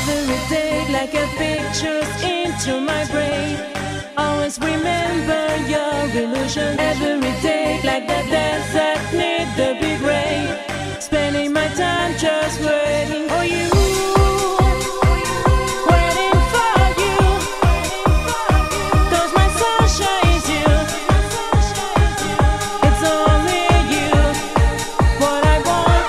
Every day like a pictures into my brain. Always remember your illusion. Every day like the desert need the big rain. Spending my time just waiting for you. Waiting for you. 'Cause my sunshine is you. It's only you. What I want.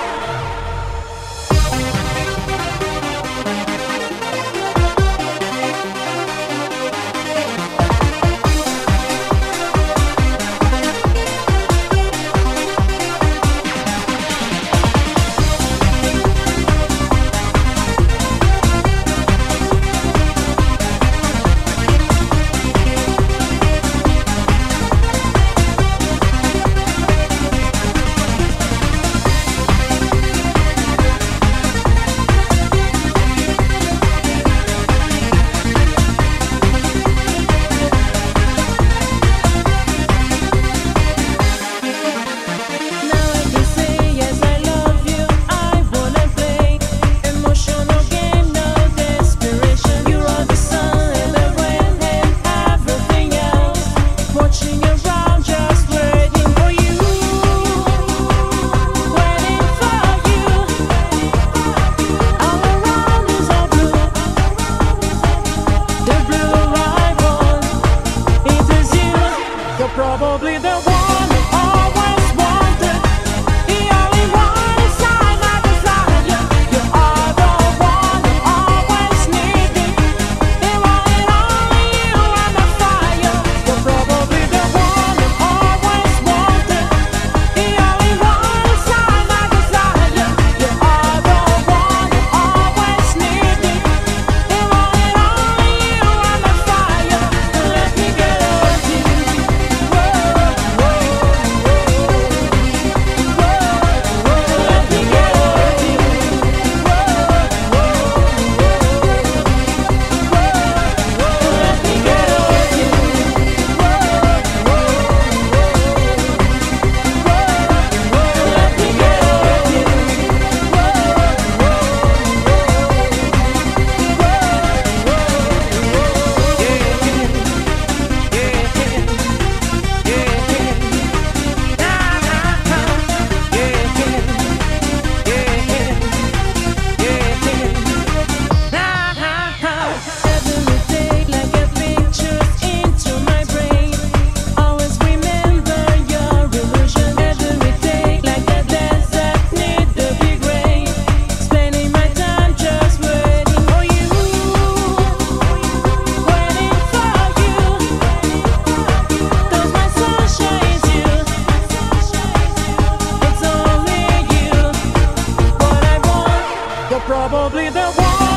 Probably the one I always wanted, the only one inside my desire. You are the one I always needed, the one and only you and the fire. You're probably the one I always wanted, the only one inside my desire. You are the one I always needed, the one and only you and the fire. Let me get over you. Probably the one.